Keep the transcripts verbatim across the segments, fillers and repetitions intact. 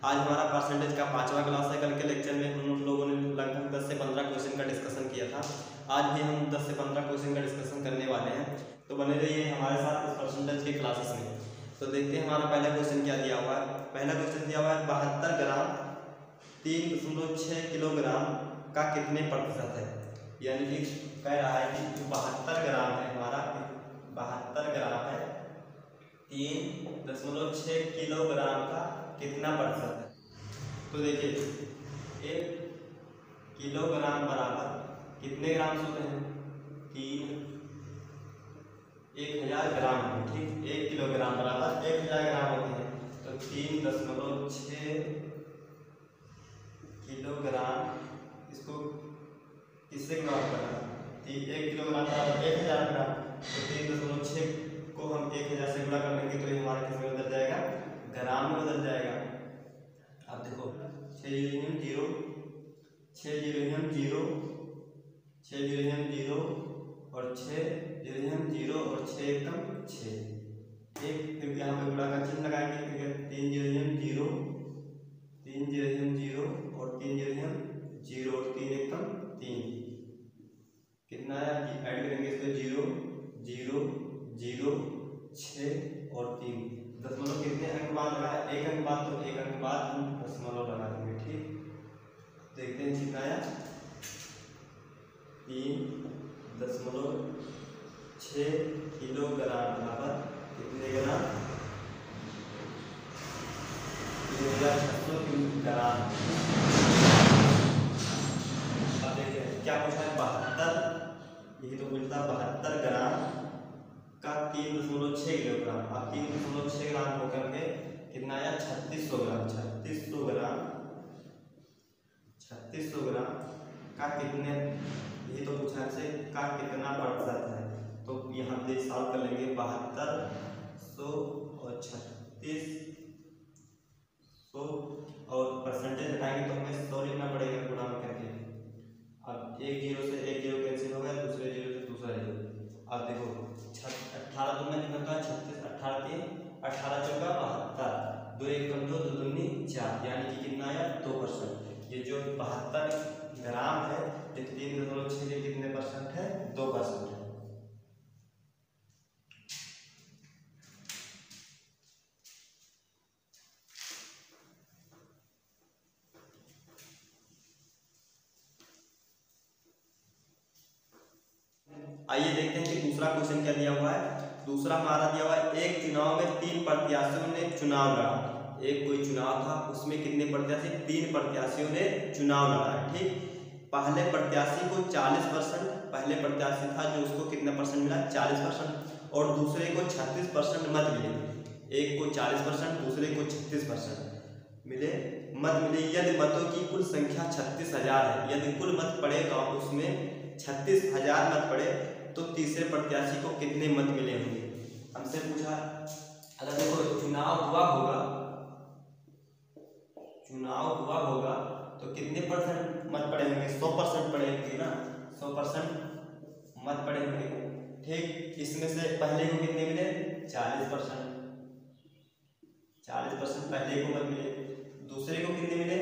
आज हमारा परसेंटेज का पांचवा क्लास है। कल के लेक्चर में हम लोगों ने लगभग दस से पंद्रह क्वेश्चन का डिस्कशन किया था। आज भी हम दस से पंद्रह क्वेश्चन का डिस्कशन करने वाले हैं, तो बने रहिए हमारे साथ इस परसेंटेज के क्लासेस में। तो देखते हैं हमारा पहला क्वेश्चन क्या दिया हुआ है। पहला क्वेश्चन दिया हुआ है बहत्तर ग्राम तीन दशमलव छः किलोग्राम का कितने प्रतिशत है। यानी कि कह रहा है कि जो बहत्तर ग्राम है हमारा, बहत्तर ग्राम है तीन दशमलव छः किलोग्राम का कितना प्रतिशत है। तो देखिए एक किलोग्राम बराबर कितने ग्राम होते हैं, तीन एक हजार ग्राम है। ठीक, एक किलोग्राम बराबर एक हजार ग्राम होते हैं। तो तीन दशमलव छः किलोग्राम, इसको किससे गुणा करना, एक किलोग्राम बराबर एक हजार ग्राम। तो तीन दशमलव छः को हम एक हजार से गुणा कर लेंगे तो ये हमारा किस में बदल जाएगा, ग्राम में बदल जाएगा। अब देखो छः यूनियन जीरो, छः यूनियन जीरो, छः यूनियन जीरो और छः यूनियन जीरो और छः एकम छः। एक फिर यहाँ पे गुणा का चिन्ह लगाएंगे, फिर तीन यूनियन जीरो, तीन यूनियन जीरो और तीन यूनियन जीरो और तीन एकम तीन, कितना है ऐड करेंगे इसको, जीरो जीरो जीरो छः और तीन। दशमलव कितने अंक बाद लगा है, एक अंक बाद, तो एक अंक बाद हम दशमलव लगा देंगे। ठीक, देखते हैं कितना आया, तीन दशमलव छः किलोग्राम बराबर कितने ग्राम, तीन हजार छः सौ ग्राम। अब देखिए क्या पूछा है, बहत्तर, यही तो पूछता है बहत्तर ग्राम का तीन दशमलव छः किलोग्राम। अब तीन दशमलव छः ग्राम होकर के कितना आया, छत्तीस सौ ग्राम, छत्तीस सौ ग्राम, छत्तीस सौ ग्राम का कितने, यही तो पूछा से का कितना प्रतिशत है। तो यहाँ पे सॉल्व कर लेंगे, बहत्तर सौ और छत्तीस सौ और परसेंटेज हटाएंगे तो हमें सौ लिखना पड़ेगा गुणा करके। अब एक जीरो से एक जीरो कैंसिल हो गया, दूसरे जीरो से दूसरा जीरो। अब देखो अट्ठारह दो में कितना होता है, छत्तीस, अट्ठारह तीन अट्ठारह चौका बहत्तर, दो एक कम दो, दो दूनी चार, यानी कि कितना आया, दो परसेंट। ये जो बहत्तर ग्राम है ये तीन दशमलव छः के कितने परसेंट है, दो परसेंट है। आइए देखते हैं कि दूसरा क्वेश्चन क्या दिया हुआ है। दूसरा हमारा दिया हुआ है, एक चुनाव में तीन प्रत्याशियों ने चुनाव लड़ा। एक कोई चुनाव था, उसमें कितने प्रत्याशी, तीन प्रत्याशियों ने चुनाव लड़ा। ठीक, पहले प्रत्याशी को चालीस परसेंट, पहले प्रत्याशी था जो उसको कितना परसेंट मिला, चालीस परसेंट, और दूसरे को छत्तीस परसेंट मत मिले। एक को चालीस परसेंट, दूसरे को छत्तीस परसेंट मिले मत मिले। यदि मतों की कुल संख्या छत्तीस हजार है, यदि कुल मत पड़ेगा उसमें छत्तीस हजार मत पड़े तो तीसरे प्रत्याशी को कितने मत मिले होंगे। हमसे पूछा, अगर देखो चुनाव हुआ होगा, चुनाव हुआ होगा तो कितने परसेंट मत पड़े होंगे, सौ परसेंट पड़े होंगे ना, सौ परसेंट मत पड़े होंगे। ठीक, इसमें से पहले को कितने मिले, चालीस परसेंट, चालीस परसेंट पहले को मत मिले। दूसरे को कितने मिले,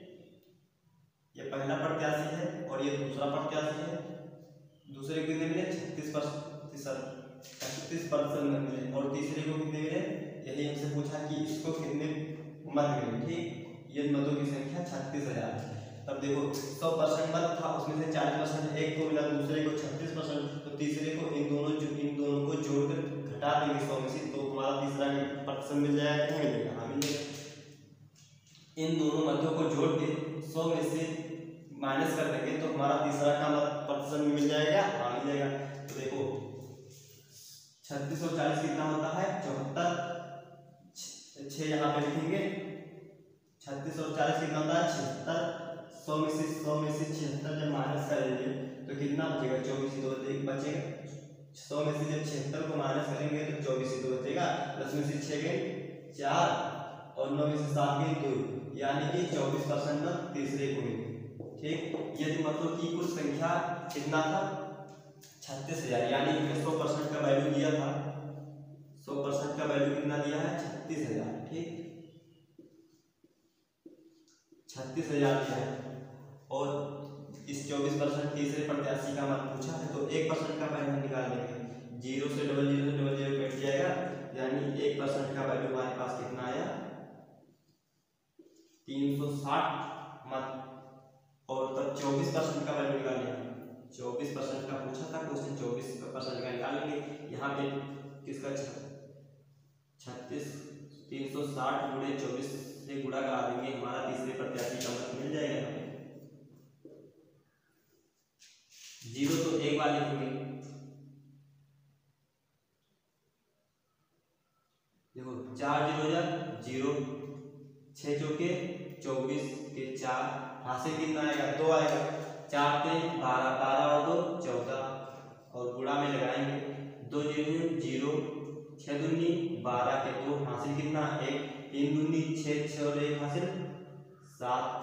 ये पहला प्रत्याशी है और ये दूसरा प्रत्याशी है, दूसरे को कितने मिले, छत्तीस परसेंट, छत्तीस परसेंट मत मिले। और तीसरे को कितने मिले, यही हमसे पूछा कि इसको कितने मत मिले। ठीक, ये मतों की संख्या छत्तीस हजार। तब देखो सौ परसेंट मत था, उसमें से चालीस परसेंट एक को मिला, दूसरे को छत्तीस परसेंट, तो तीसरे को इन दोनों जो इन दोनों को जोड़कर घटा देंगे सौ में से, तो हमारा तीसरा प्रतिशत मिल जाएगा, नहीं मिलेगा, हाँ मिलेगा। इन दोनों मतों को जोड़ के सौ में से माइनस कर देंगे तो हमारा तीसरा का मत प्रतिशत में मिल जाएगा, हाँ मिल जाएगा। तो देखो छत्तीस और चालीस कितना होता है, चौहत्तर, छः यहाँ पे लिखेंगे, छत्तीस और चालीस कितना होता है, छिहत्तर। सौ में से सौ में से छिहत्तर जब माइनस करेंगे तो कितना बचेगा, चौबीस ही तो बचेगा। सौ में से जब छिहत्तर को माइनस करेंगे तो चौबीस ही तो बचेगा। दस में से छः गए चार और नौ में से सात गए दो, यानी कि चौबीस परसेंट मत तीसरे को मिले। ठीक, यदि मतों की कुल संख्या कितना था, छत्तीस हजार, यानी सौ परसेंट का वैल्यू दिया था, सौ परसेंट का वैल्यू कितना दिया है, छत्तीस हजार। ठीक, छत्तीस हजार दिया है और इस चौबीस परसेंट तीसरे प्रत्याशी का मान पूछा है, तो एक परसेंट का वैल्यू हम निकाल लेंगे। जीरो से डबल जीरो से डबल जीरो कट जाएगा, यानी एक परसेंट का वैल्यू हमारे पास कितना आया, तीन सौ साठ मत। और तब चौबीस परसेंट का वैल्यू निकालेंगे। चौबीस परसेंट का पूछा था क्वेश्चन, चौबीस परसेंट का निकालेंगे। यहाँ पे किसका छत्तीस तीन सौ साठ गुणे चौबीस से गुणा करा देंगे, हमारा तीसरे प्रत्याशी का मत मिल जाएगा। हमें जीरो तो एक बार लिखेंगे, देखो चार जीरो जा जीरो, छः चौके चौबीस के चार, यहाँ से कितना आएगा, दो आएगा, चार पे बारह, बारह और दो चौदह, और गुणा में लगाएंगे, दो जीरो जीरो, छः दूनी बारह के दो, हासिल कितना एक, तीन दूनी छः, छः और एक हासिल सात,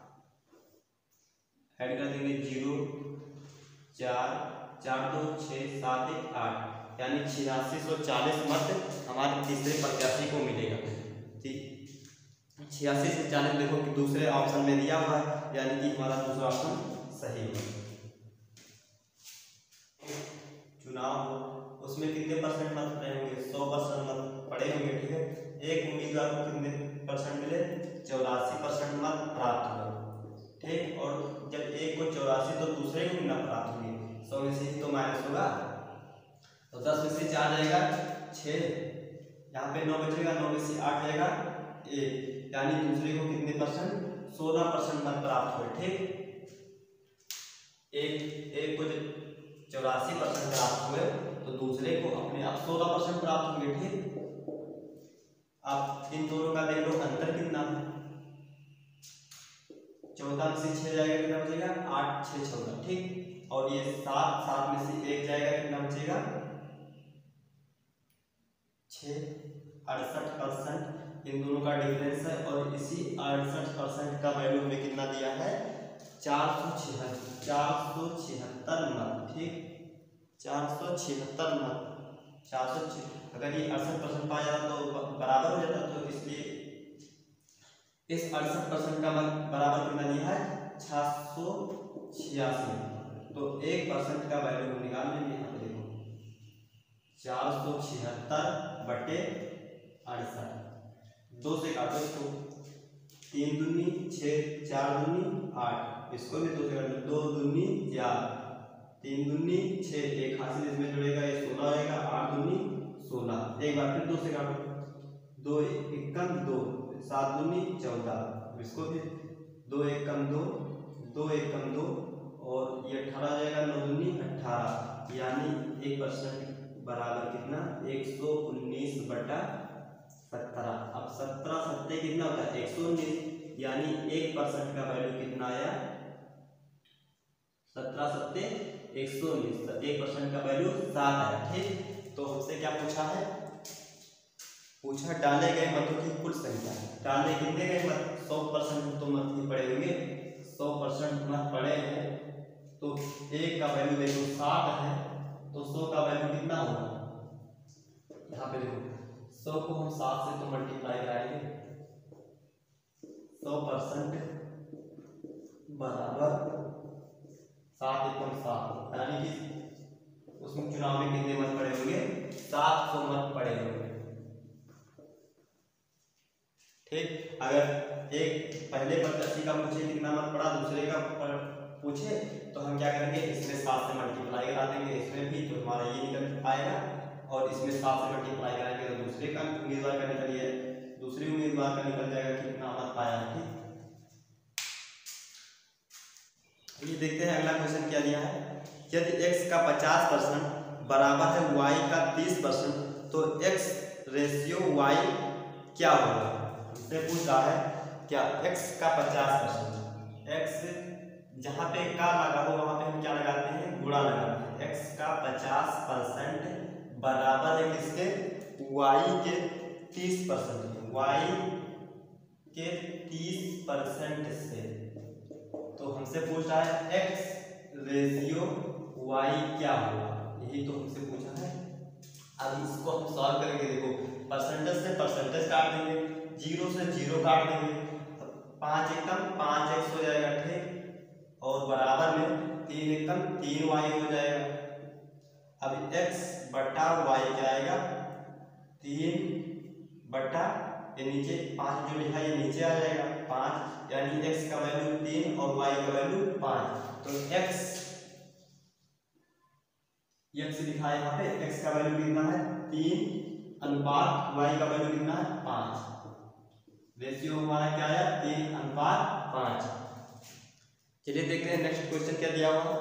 ऐड कर देंगे जीरो चार, चार दो छः, सात एक आठ, यानी छियासी सौ चालीस मत हमारे तीसरे प्रत्याशी को मिलेगा। ठीक, छियासी से चालीस देखो कि दूसरे ऑप्शन में दिया हुआ है, यानी कि हमारा दूसरा ऑप्शन सही है। चुनाव उसमें कितने परसेंट मत पड़े होंगे, सौ परसेंट मत पड़े होंगे। ठीक है, एक उम्मीदवार को कितने परसेंट मिले, चौरासी परसेंट मत प्राप्त हुए। ठीक, और जब एक को चौरासी तो दूसरे को कितना प्राप्त होंगे, सौ में से ही तो माइनस होगा, तो दस में से चार जाएगा छः, यहाँ पे नौ बचेगा, नौ में से आठ जाएगा एक, यानी दूसरे को कितने परसेंट, सोलह परसेंट मत प्राप्त हुए। ठीक, एक एक को चौरासी परसेंट प्राप्त हुए तो दूसरे को अपने आप सोलह परसेंट प्राप्त हुए। ठीक, आप इन दोनों का देख लो अंतर कितना है, चौदह में से छः जाएगा कितना बचेगा, आठ छः चौदह। ठीक, और ये सात, सात में से एक जाएगा कितना बचेगा, छः, अड़सठ परसेंट इन दोनों का डिफरेंस है। और इसी अड़सठ परसेंट का वैल्यू हमें कितना दिया है, चार सौ छिहत्तर चार सौ छिहत्तर मत। ठीक, चार सौ छिहत्तर मत, चार सौ अगर ये अड़सठ परसेंट पाया जाता तो बराबर हो जाता, तो इसलिए इस अड़सठ परसेंट का मत बराबर कितना दिया है, छह सौ छियासी। तो एक परसेंट का वैल्यू हम निकाल लेंगे। यहाँ पे देखो चार सौ छिहत्तर बटे अड़सठ, दो से काटो इसको, तीन दूनी छः, चार दूनी आठ, इसको भी दो से काटो, दो दूनी चार, तीन दूनी छः, एक हासिल इसमें जुड़ेगा, ये सोलह आएगा, आठ दूनी सोलह, एक बार फिर दो से काटो, दो एक कम दो, सात दूनी चौदह, इसको भी दो एक कम दो, दो एक कम दो, और ये अठारह जाएगा, नौ दूनी अठारह, यानी एक परसेंट बराबर कितना, एक सौ उन्नीस बटा सत्रह। अब सत्रह सत्ते कितना होता है, एक सौ उन्नीस, यानी एक परसेंट का वैल्यू कितना आया, सत्रह सत्ते एक सौ उन्नीस, एक परसेंट का वैल्यू सात है। ठीक, तो हमसे क्या पूछा है, पूछा डाले गए मतों की कुल संख्या, डाले कितने गए मत, सौ परसेंट तो मत ही पड़े होंगे, सौ परसेंट मत पड़े हैं, तो एक का वैल्यू देखो सात है, तो सौ का वैल्यू कितना होगा, यहाँ पे देखो सौ को हम सात से तो मल्टीप्लाई कराएंगे, सौ परसेंट बराबर सात एकम सात, यानी कि उसमें चुनाव में कितने मत पड़े होंगे, सात सौ मत पड़े होंगे। ठीक, अगर एक पहले प्रत्याशी का पूछे कितना मत पड़ा, दूसरे का पूछे, तो हम क्या करेंगे, इसमें सात से मल्टीप्लाई करा देंगे, इसमें भी तो हमारा ये निकल आएगा, और इसमें सात से मल्टीप्लाई कराएंगे तो दूसरे का उम्मीदवार का निकल जाए, दूसरे उम्मीदवार का निकल जाएगा कितना मत पाया। ठीक, ये देखते हैं अगला क्वेश्चन क्या दिया है, यदि x का पचास परसेंट बराबर है y का तीस परसेंट, तो x रेशियो y क्या होगा। हमसे पूछ रहा है क्या x का पचास परसेंट, x जहाँ पे का लगा हो वहाँ पे हम क्या लगाते हैं, गुणा लगाते हैं, x का पचास परसेंट बराबर है किसके, y के तीस परसेंट, y के तीस परसेंट से। तो हमसे पूछ रहा है x रेशियो y क्या होगा, यही तो हमसे पूछा है। अब इसको हम सॉल्व करेंगे, देखो परसेंटेज से परसेंटेज काट देंगे, जीरो से जीरो काट देंगे, पाँच एकम पाँच एक्स हो जाएगा, ठीक, और बराबर में तीन एकम तीन वाई हो जाएगा। अब x बटा वाई क्या आएगा, तीन बटा ये नीचे पाँच जो लिखा है ये नीचे आ जाएगा पाँच, यानी x का वैल्यू तीन और y का वैल्यू पाँच। तो x x लिखा है यहाँ पे, x का वैल्यू कितना है तीन अनुपात y का वैल्यू कितना है पाँच। रेशियो हमारा क्या आया, तीन अनुपात पाँच। चलिए देखते हैं नेक्स्ट क्वेश्चन क्या दिया हुआ।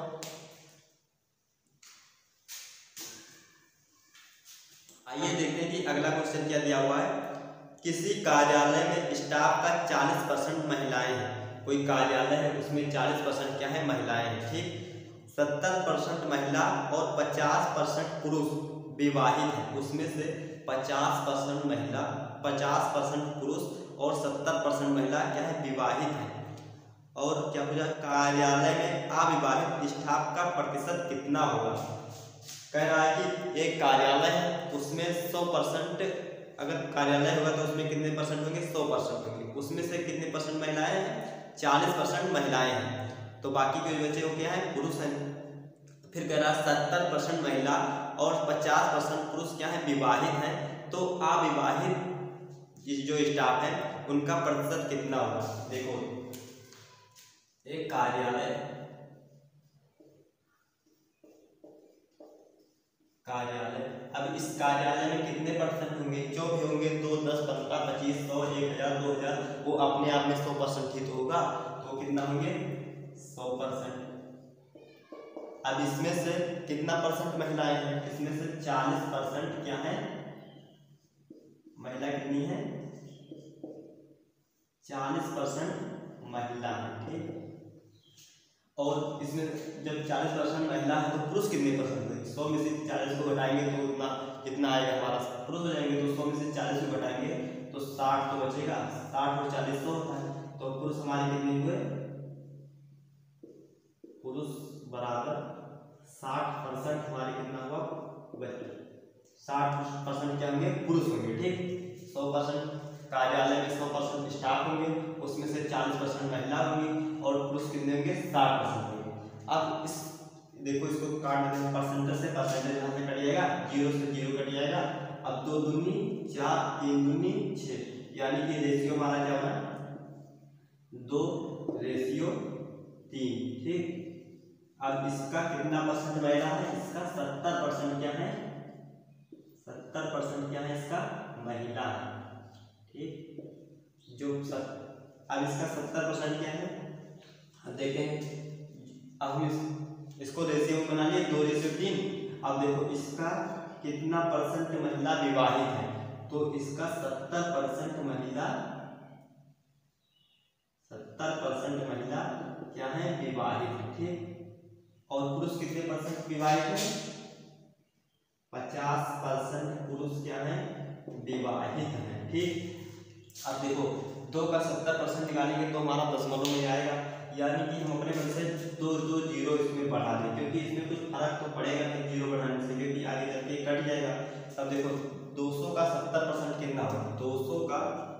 आइए देखते हैं कि अगला क्वेश्चन क्या दिया हुआ है। किसी कार्यालय में स्टाफ का चालीस परसेंट महिलाएं हैं। कोई कार्यालय है उसमें चालीस परसेंट क्या है, महिलाएं हैं, ठीक। सत्तर परसेंट महिला और पचास परसेंट पुरुष विवाहित है। उसमें से पचास परसेंट महिला, पचास परसेंट पुरुष और सत्तर परसेंट महिला क्या है, विवाहित है। और क्या पूछा, कार्यालय में अविवाहित स्टाफ का प्रतिशत कितना होगा। कह रहा है कि एक कार्यालय है उसमें सौ परसेंट अगर कार्यालय होगा तो उसमें कितने परसेंट होंगे, सौ परसेंट होंगे। उसमें से कितने परसेंट महिलाएं हैं, चालीस परसेंट महिलाएं हैं। तो बाकी के बचे वो क्या है, पुरुष हैं। फिर कह रहा है सत्तर परसेंट महिला और पचास परसेंट पुरुष क्या है, विवाहित हैं। तो अविवाहित जो स्टाफ है उनका प्रतिशत कितना होगा। देखो एक कार्यालय कार्यालय अब इस कार्यालय में कितने परसेंट होंगे, जो भी होंगे दो, दस, पंद्रह, पच्चीस, सौ, एक हजार, दो हजार, वो अपने आप में सौ परसेंट ही तो होगा। तो कितना होंगे, सौ परसेंट। अब इसमें से कितना परसेंट महिलाएं हैं, इसमें से चालीस परसेंट क्या है, महिला कितनी है, चालीस परसेंट महिला है, ठीक। और इसमें जब चालीस परसेंट महिला है तो पुरुष कितने परसेंट है, सौ में से चालीस को घटाएंगे तो उतना कितना आएगा हमारा, पुरुष हो जाएंगे। तो सौ में से चालीस को घटाएंगे तो साठ तो बचेगा, साठ और चालीस सौ होता है। तो पुरुष हमारे कितने हुए, पुरुष बराबर साठ परसेंट हमारे कितना हुआ, साठ परसेंट क्या होंगे, पुरुष होंगे, ठीक। सौ परसेंट कार्यालय में सौ परसेंट स्टाफ होंगे, उसमें से चालीस परसेंट महिला होंगी और पुरुष कितने होंगे, साठ परसेंट होंगे। अब इस देखो इसको काट देते हैं परसेंटेज से, परसेंटेज यहाँ से कट जाएगा, जीरो से जीरो कट जाएगा। अब दो दूनी चार, तीन दूनी छः, यानी कि रेशियो हमारा क्या होगा, दो रेशियो तीन, ठीक। अब इसका कितना परसेंट महिला है, इसका सत्तर परसेंट क्या है, सत्तर परसेंट क्या है, इसका महिला है, ठीक। जो सत अब इसका सत्तर परसेंट क्या है, अब देखें। अब हम इस, इसको रेशियो में बना लिए, दो रेशियो तीन। अब देखो इसका कितना परसेंट महिला विवाहित है, तो इसका सत्तर परसेंट महिला, सत्तर परसेंट महिला क्या है, विवाहित है, ठीक। और पुरुष कितने परसेंट विवाहित है, पचास परसेंट पुरुष क्या है, विवाहित है, ठीक। अब देखो दो का सत्तर परसेंट निकालेंगे तो हमारा दशमलव में आएगा, यानी कि हम अपने मन से दो दो जीरो इसमें बढ़ा दें, क्योंकि इसमें कुछ फर्क तो पड़ेगा नहीं जीरो बढ़ाने से, क्योंकि आगे चल के कट जाएगा। अब देखो दो सौ का सत्तर परसेंट कितना होगा, दो सौ का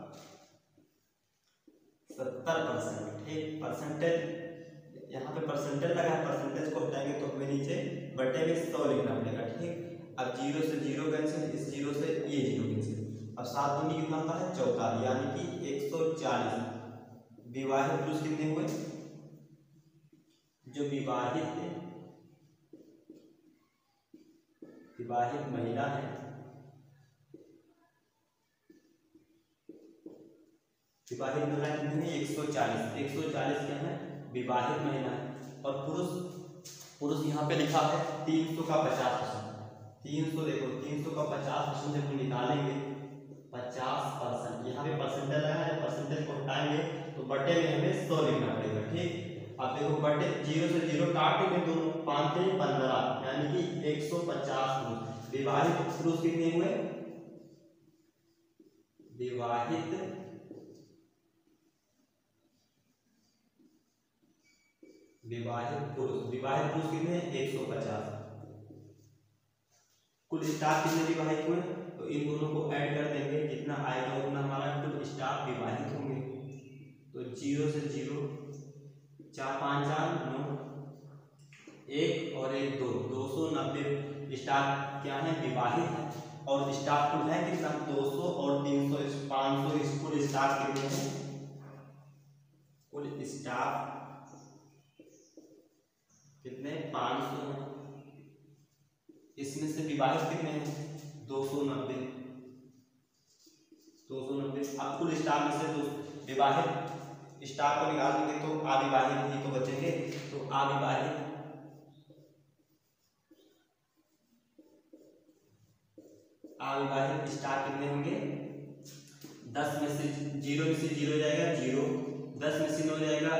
सत्तर परसेंट, ठीक। परसेंटेज यहाँ पे परसेंटेज लगा है, परसेंटेज को हटाएंगे तो हमें नीचे बटे में सौ लिखना पड़ेगा, ठीक। अब जीरो से जीरो कैंसिल, इस जीरो से ये जीरो कैंसिल। अब सात दूनी कितना होता है, चौदह, यानी कि एक सौ चालीस। विवाहित पुरुष कितने हुए, जो विवाहित विवाहित महिला है, विवाहित महिला कितनी है, एक सौ चालीस। एक सौ चालीस क्या है, विवाहित महिला है। और पुरुष पुरुष यहाँ पे लिखा है तीन सौ का पचास परसेंट, तीन सौ देखो तीन सौ का पचास परसेंट जब निकालेंगे, पचास परसेंट यहाँ पे परसेंटेज लगा है, परसेंटेज को हटाएंगे तो बटे में हमें सौ लिखना पड़ेगा, ठीक। अब देखो बटे जीरो से जीरो काटेंगे तो पाँच से पंद्रह, यानी कि एक सौ पचास पुरुष। विवाहित पुरुष कितने हुए, विवाहित विवाहित पुरुष विवाहित पुरुष कितने, एक सौ पचास। कुल स्टाफ कितने विवाहित हुए, तो इन दोनों को ऐड कर देंगे, जितना आएगा उतना हमारा कुल स्टाफ विवाहित होंगे। तो जीरो से जीरो, चार पाँच चार नौ, एक और एक दो, दो सौ नब्बे स्टाफ क्या है, विवाहित है। और स्टाफ कुल है कितना, दो सौ और तीन सौ, पाँच सौ कुल स्टाफ कितने हैं, कुल स्टाफ कितने, पाँच सौ है। इसमें से विवाहित कितने हैं, दो सौ नब्बे, दो सौ नब्बे। अब कुल स्टाफ में से दो विवाहित स्टाफ को निकाल देंगे तो अविवाहित ही तो बचेंगे, तो अविवाहित अविवाहित स्टाफ कितने होंगे, दस में से जीरो में से जीरो जाएगा जीरो, दस में से नौ जाएगा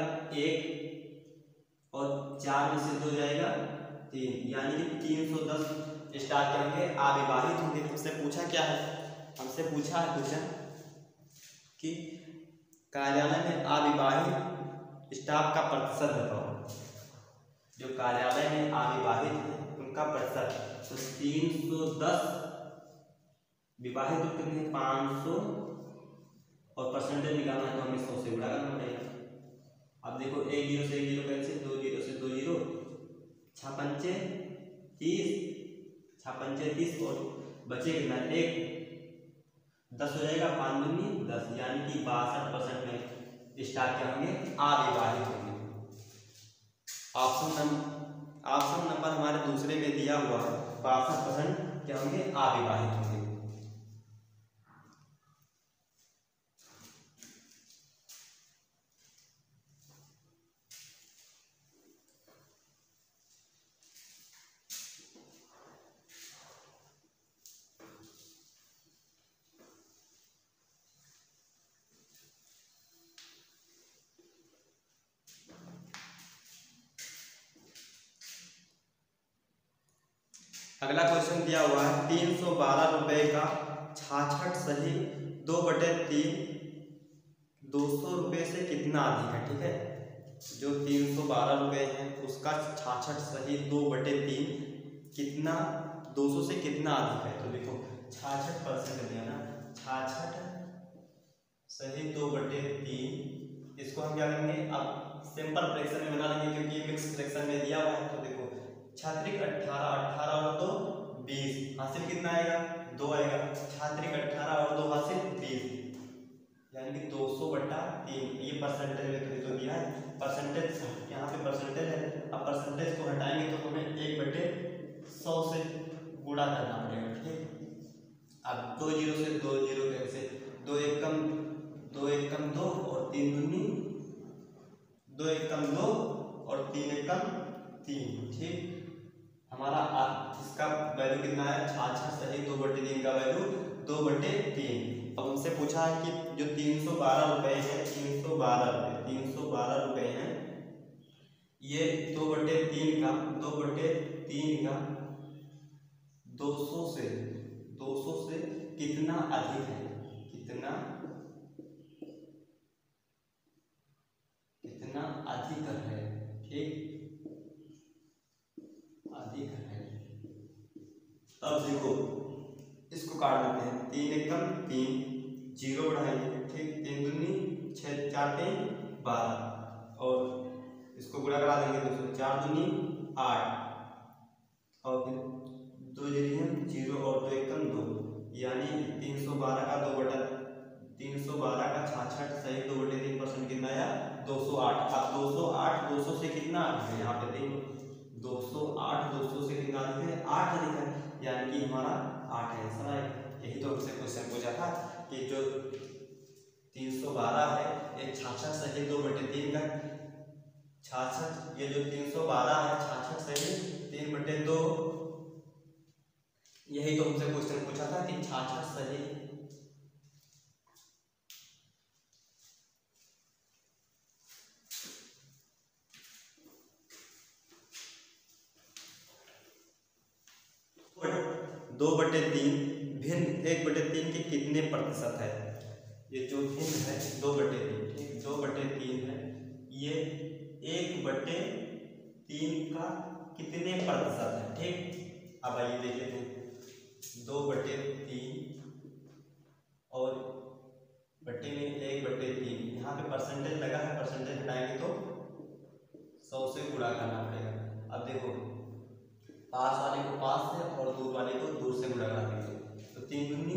एक और चार में से दो जाएगा तीन, यानी कि तीन सौ दस स्टाफ क्या होंगे, अविवाहित होंगे। हमसे पूछा क्या है, हमसे पूछा है क्वेश्चन कि कार्यालय में अविवाहित स्टाफ का प्रतिशत बताओ। जो कार्यालय में अविवाहित है उनका प्रतिशत, तो तीन सौ दस विवाहित तो कितने, पाँच सौ, और परसेंटेज निकालना है तो हमें सौ से गुणा करना पड़ेगा। अब देखो एक जीरो से एक जीरो कैंसिल, दो जीरो से दो जीरो, छः पंचे तीस, छः पंचे तीस और बचे कितना, एक, दस हो जाएगा, पाँच दूनी दस, यानी कि बासठ परसेंट में स्टाफ क्या होंगे, अविवाहित होंगे। ऑप्शन नंबर ऑप्शन नंबर हमारे दूसरे में दिया हुआ है, बासठ परसेंट क्या होंगे, अविवाहित होंगे। अगला क्वेश्चन दिया हुआ है, तीन सौ बारह रुपए का छाछठ सही दो बटे तीन दो सौ रुपये से कितना अधिक है। ठीक है, जो तीन सौ बारह रुपये है उसका छाछठ सही दो बटे तीन कितना, दो सौ से कितना अधिक है। तो देखो छाछठ परसेंट दिया ना, छाछठ सही दो बटे तीन, इसको हम क्या करेंगे, अब सिंपल फ्रैक्शन में बना लेंगे क्योंकि मिक्स फ्रैक्शन में दिया हुआ है। तो देखो छात्रिक अट्ठारह, अट्ठारह और दो बीस, हासिल कितना आएगा, दो आएगा। छात्रिक अट्ठारह और दो हासिल बीस, यानी कि दो सौ बट्टा तीन। ये परसेंटेज में तो दिया है, परसेंटेज यहाँ पे परसेंटेज है। अब परसेंटेज को हटाएंगे तो हमें एक बटे सौ से गुणा करना पड़ेगा। ठीक, अब दो जीरो से दो जीरो कैसे, दो एक कम दो एक कम दो और तीन दूनी, दो एक कम दो और तीन एक कम तीन। ठीक, हमारा इसका वैल्यू कितना है, छाछठ सही दो बटे तीन का वैल्यू दो बटे तीन। अब हमसे पूछा है कि जो तीन सौ बारह रुपये है, तीन सौ बारह रुपये तीन सौ बारह रुपये हैं, ये दो बटे तीन का दो बटे तीन का दो सौ से दो सौ से कितना अधिक है, कितना कितना अधिक है। ठीक, अधिक है। तब देखो इसको काट देते हैं, तीन एक कम तीन, जीरो बढ़ाएंगे। ठीक, तीन दूनी छः, चार तीन बारह, और इसको गुणा करा देंगे दो सौ, चार दूनी आठ, और फिर दो जीरो जीरो और दो एक कम दो, यानी तीन सौ बारह का दो बटा तीन सौ बारह का छाछठ सही दो बटे तीन परसेंट कितना आया, दो सौ आठ। अब दो सौ आठ दो सौ से कितना अधिक है, यहाँ पे देखो दो सौ आठ दो सौ से कितना अधिक है, आठ अधिक है, यानी कि हमारा आठ आंसर आएगा। यही तो हमसे क्वेश्चन पूछा था कि जो तीन सौ बारह है ये छाछठ सही दो बटे तीन का छाछठ, ये जो तीन सौ बारह है छाछठ सही तीन बटे दो, यही तो हमसे क्वेश्चन पूछा था कि छाछठ सही दो बटे तीन भिन्न एक बटे तीन के कितने प्रतिशत है। ये जो भिन्न है दो बटे तीन, ठीक, दो बटे तीन है, ये एक बटे तीन का कितने प्रतिशत है। ठीक, अब आइए देख लेते हैं, दो बटे तीन और बटे बट्टे में एक बट्टे तीन, यहाँ पे परसेंटेज लगा है, परसेंटेज हटाएंगे तो सौ से गुणा करना पड़ेगा। अब देखो पास वाले को पास से और दूर वाले को दूर से गुणा करा देंगे, तो तीन दूनी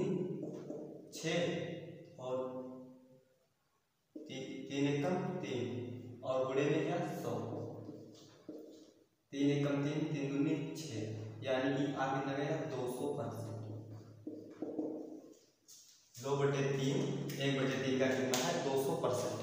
छः और ती, तीन एकम तीन और गुणे में क्या सौ, तीन एकम तीन, तीन दूनी छः, यानी कि आ कितना गया दो सौ परसेंट। दो बटे तीन, एक बटे तीन का कितना है दो सौ परसेंट।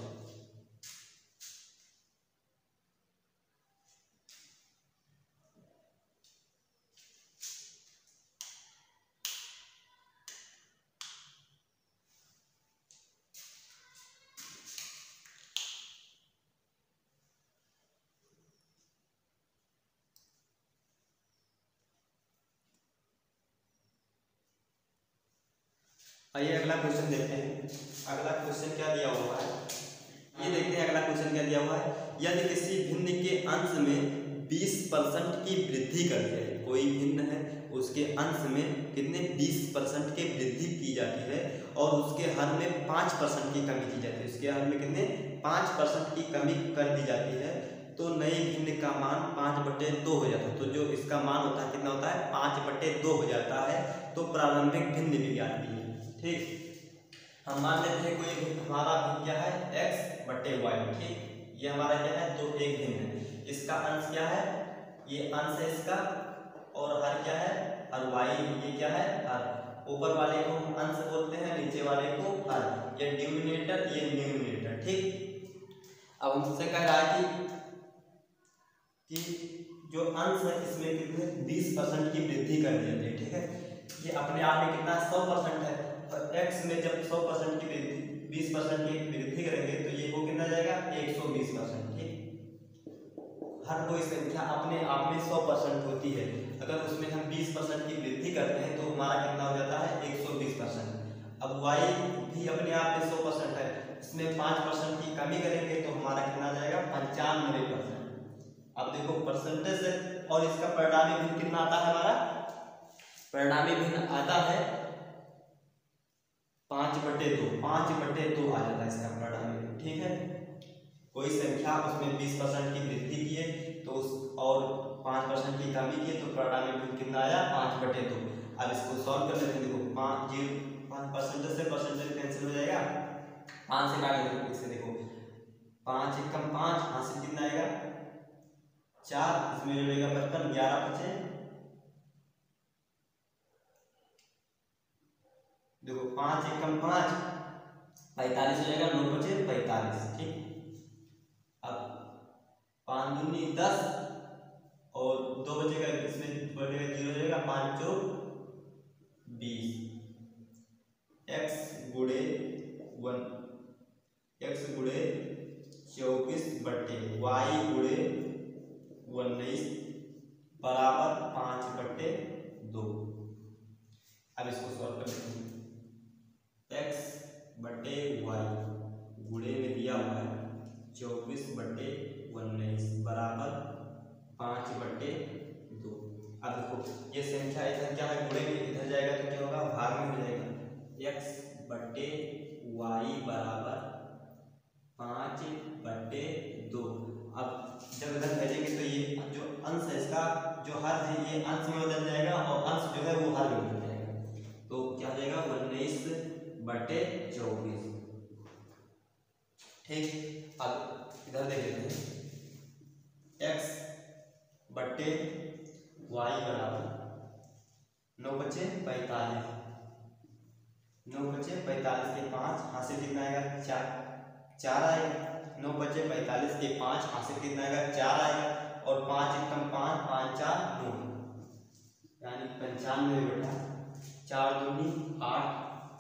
आइए अगला क्वेश्चन देखते हैं। अगला क्वेश्चन क्या दिया हुआ है, ये देखते हैं अगला क्वेश्चन क्या दिया हुआ है। यदि किसी भिन्न के अंश में बीस परसेंट की वृद्धि कर जाए, कोई भिन्न है उसके अंश में कितने बीस परसेंट की वृद्धि की जाती है और उसके हर में पाँच परसेंट की कमी की जाती है, उसके हर में कितने पाँच परसेंट की कमी कर दी जाती है, तो नई भिन्न का मान पाँच बटे दो हो जाता है। तो जो इसका मान होता है कितना होता है पाँच बटे दो हो जाता है। तो प्रारंभिक भिन्न भी ज्ञात है, ठीक। हम मान लेते हैं कोई हमारा भिन्न क्या है x बटे वाई, ठीक। ये हमारा क्या है तो एक भिन्न है, इसका अंश क्या है, ये अंश है इसका, और हर क्या है हर y, ये क्या है हर। ऊपर वाले को हम अंश बोलते हैं, नीचे वाले को हर, ये डिनोमिनेटर ये न्यूमरेटर, ठीक। अब हमसे कह रहा है कि कि जो अंश है इसमें कितने बीस परसेंट की वृद्धि कर दी जाती है, ठीक है। ये अपने आप में कितना सौ परसेंट है, और x में जब सौ परसेंट की वृद्धि बीस परसेंट की वृद्धि करेंगे तो ये वो कितना जाएगा एक सौ बीस परसेंट, ठीक। हर कोई संख्या अपने आप में सौ परसेंट होती है, अगर उसमें हम बीस परसेंट की वृद्धि करते हैं तो हमारा कितना हो जाता है एक सौ बीस परसेंट। अब y भी अपने आप में सौ परसेंट है, इसमें पाँच परसेंट की कमी करेंगे तो हमारा कितना आ जाएगा पंचानवे परसेंट। अब देखो परसेंटेज से और इसका परिणामी भिन्न कितना आता है, हमारा परिणामी भिन्न आता है पाँच बटे दो, पाँच बटे दो आ जाता है इसका परिणामी भिन्न, ठीक है। कोई संख्या उसमें बीस परसेंट की वृद्धि किए तो उस और पाँच परसेंट की कमी किए तो परिणामी भिन्न कितना आया पाँच बटे दो। अब इसको सॉल्व कर लेते हैं, देखो पाँच जीरो पाँच परसेंटेज से परसेंटेज कैंसिल हो जाएगा, पाँच से काट देते हैं, इससे देखो पाँच एक कम पाँच, हासिल कितना आएगा चार, इसमें जुड़ेगा पचपन, ग्यारह बचे, देखो पाँच एक कम पाँच पैंतालीस हो जाएगा, नौ बचे पैंतालीस, ठीक। अब पाँच दूनी दस और दो बचेगा, इसमें बढ़ेगा जीरो हो जाएगा, पाँच चौ बीस, एक्स गुड़े वन एक्स गुड़े चौबीस बट्टे वाई गुड़े उन्नीस बराबर पाँच बट्टे दो। अब इसको सॉल्व कर लेते हैं, एक्स बटे वाई गुणे में दिया हुआ है चौबीस बटे उन्नीस बराबर पाँच बटे दो। अब देखो ये संख्या इधर क्या है गुणे में, इधर जाएगा तो क्या होगा भाग में हो जाएगा, एक्स बटे वाई बराबर पाँच बटे दो। अब जब इधर भेजेंगे तो ये जो अंश है इसका जो हर है ये अंश में बदल जाएगा और अंश जो है वो हर में बदल जाएगा, तो क्या हो जाएगा उन्नीस बटे चौबीस, ठीक। अब इधर देख लेते हैं, x बटे वाई बराबर नौ बचे पैंतालीस, नौ बचे पैंतालीस के पाँच, हासिल कितना आएगा चार, चार आएगा, नौ बचे पैंतालीस के पाँच, हासिल कितना आएगा चार आएगा, और पाँच एक कम पाँच, पाँच चार नौ, यानी पंचानवे बटा चार दूनी आठ,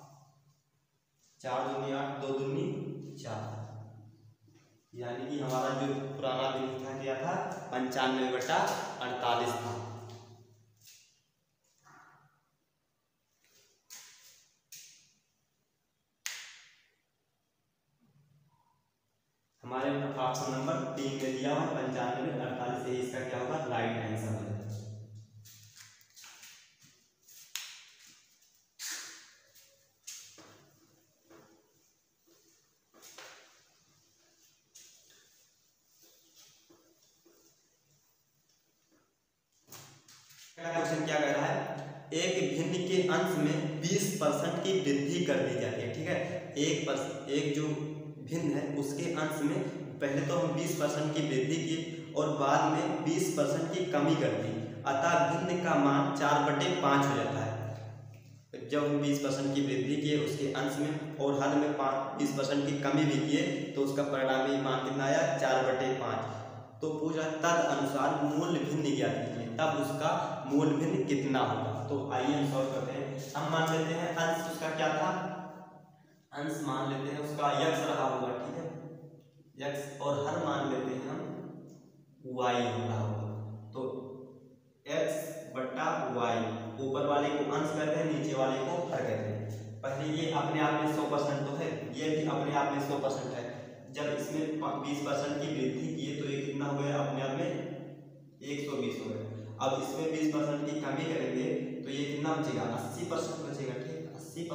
चार दूनी आठ, दो दूनी चार, यानी कि हमारा जो पुराना भिन्न था क्या था पंचानवे बटा अड़तालीस था। हमारे ऑप्शन नंबर तीन में दिया हुआ पंचानवे अड़तालीस, यही इसका क्या होगा राइट आंसर है। क्वेश्चन क्या कह रहा है, एक भिन्न के अंश में बीस परसेंट की वृद्धि कर दी जाती है। ठीक है, एक पर, एक जो भिन्न है उसके अंश में पहले तो हम बीस परसेंट की वृद्धि की और बाद में बीस परसेंट की कमी कर दी, अतः भिन्न का मान चार बटे पाँच हो जाता है। जब हम बीस परसेंट की वृद्धि किए उसके अंश में और हर में पाँच बीस परसेंट की कमी भी किए तो उसका परिणामी मान कितना आया, चार बटे पाँच। तो पूछा तद अनुसार मूल भिन्न ज्ञात कीजिए, तब उसका मूल भिन्न कितना होगा। तो आइए हम सॉल्व करते हैं। हम मान लेते हैं अंश उसका क्या था, अंश मान लेते हैं उसका यक्स रहा होगा। ठीक है, यक्स, और हर मान लेते हैं हम वाई हो रहा होगा। तो एक्स बट्टा वाई, ऊपर वाले को अंश कहते हैं, नीचे वाले को हर कहते हैं। पहले ये अपने आप में सौ परसेंट तो है, ये भी अपने आप में सौ परसेंट है। जब इसमें बीस परसेंट की वृद्धि किए तो ये कितना हो गया, अपने आप में एक सौ बीस हो गया। अब इसमें बीस परसेंट की कमी करेंगे तो ये कितना बचेगा, अस्सी परसेंट बचेगा। ठीक, अस्सी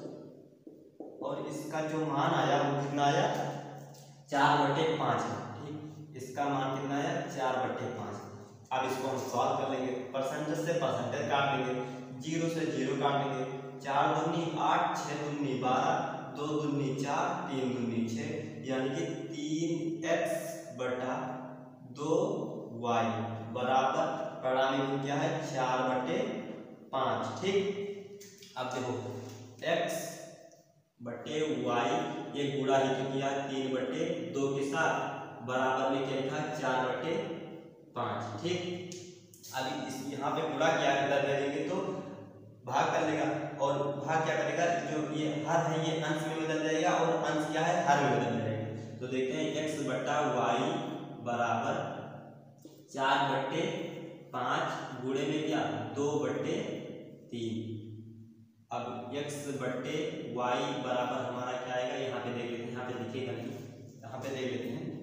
परसेंट, और इसका जो मान आया वो कितना आया, चार बटे पाँच। ठीक, इसका मान कितना आया, चार बटे पाँच। अब इसको हम सॉल्व कर लेंगे, परसेंटेज से परसेंटेज काट लेंगे, जीरो से जीरो काट लेंगे। चार दूनी आठ, छः दूनी बारह, दो दूनी चार, तीन दूनी छः, यानी कि तीन एक्स बटा दो वाई बराबर परिणामी क्या है, चार बटे पाँच। ठीक, अब देखो x बटे वाई ये गुणा ही तो किया तीन बटे दो के साथ, बराबर में क्या लिखा, चार बटे पाँच। ठीक, अभी इस यहाँ पे गुणा किया इधर दे देंगे तो भाग कर लेगा, और भाग क्या करेगा, जो ये हर है ये अंश में बदल जाएगा और अंश क्या है, हर में बदल जाएगा। तो देखते हैं x बटा वाई बराबर चार बटे पाँच गुणे में क्या, दो बटे तीन। अब x बटे वाई बराबर हमारा क्या आएगा, यहाँ पे देख लेते हैं, यहाँ पे लिखेगा नहीं, यहाँ पे देख लेते हैं।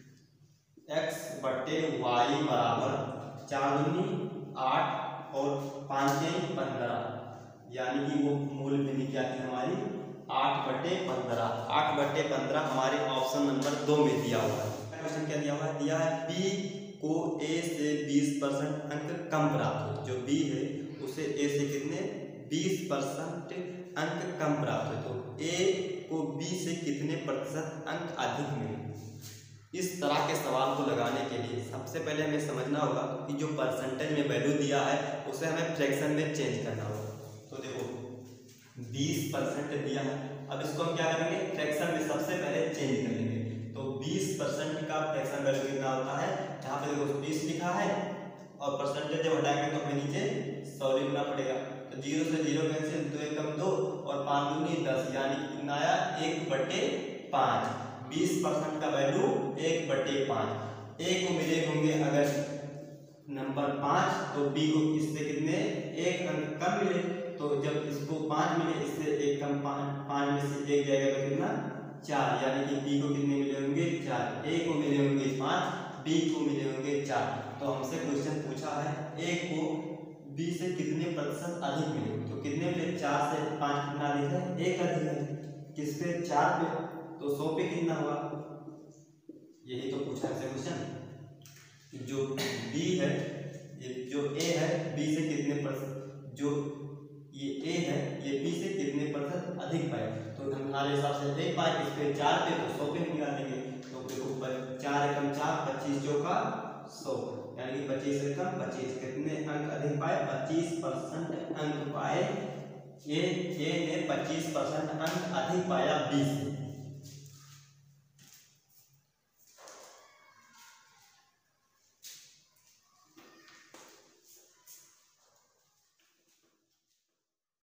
x बटे वाई बराबर चार दूनी आठ और पाँच के पंद्रह, यानी कि वो मूल भिन्न क्या थी हमारी, आठ बटे पंद्रह। आठ बटे पंद्रह हमारे ऑप्शन नंबर दो में दिया हुआ है। क्वेश्चन क्या दिया हुआ है, दिया है b को a से बीस परसेंट अंक कम प्राप्त हो। जो b है उसे a से कितने, बीस परसेंट अंक कम प्राप्त हो, तो a को b से कितने प्रतिशत अंक अधिक मिले। इस तरह के सवाल को लगाने के लिए सबसे पहले हमें समझना होगा कि जो परसेंटेज में वैल्यू दिया है उसे हमें फ्रैक्शन में चेंज करना होगा। तो देखो बीस परसेंट दिया है, अब इसको हम क्या करेंगे, फ्रैक्शन में सबसे पहले चेंज कर लेंगे। तो बीस परसेंट का फ्रैक्शन वैल्यू कितना होता है, यहाँ पे देखो बीस लिखा है और परसेंटेज जब हटाएंगे तो हमें नीचे सौ लिखना पड़ेगा। तो जीरो से जीरो कैंसिल, दो एकम दो और पाँच दूनी दस, यानी कितना आया, एक बटे पाँच। बीस परसेंट का वैल्यू एक बटे पाँच। ए को मिले होंगे अगर नंबर पाँच, तो बी को इससे कितने, एक अंक कम मिले। तो जब इसको पाँच मिले, इससे एक कम पाँच, पाँच में से एक जाएगा तो कितना, चार, यानी कि बी को कितने मिले होंगे, चार। ए को मिले होंगे पाँच, बी को मिले होंगे चार। तो हमसे क्वेश्चन पूछा है ए को बी से कितने प्रतिशत अधिक मिले, तो कितने मिले, चार से पाँच कितना अधिक है, एक अधिक है। किस पे, चार पे, तो सौ पे कितना हुआ, यही तो पूछा है क्वेश्चन। जो b है, ये जो a है b से कितने प्रतिशत, जो ये a है ये b से कितने प्रतिशत अधिक पाए। तो हमारे हिसाब से देख पाए इस पे चार पे, तो सौ पे निकाल देंगे। तो देखो चार एकम चार, पच्चीस चौका सौ, यानी कि पच्चीस एकम पच्चीस, कितने अंक अधिक पाए, पच्चीस परसेंट अंक पाए। ए ए ने पच्चीस परसेंट अंक अधिक पाया बी से।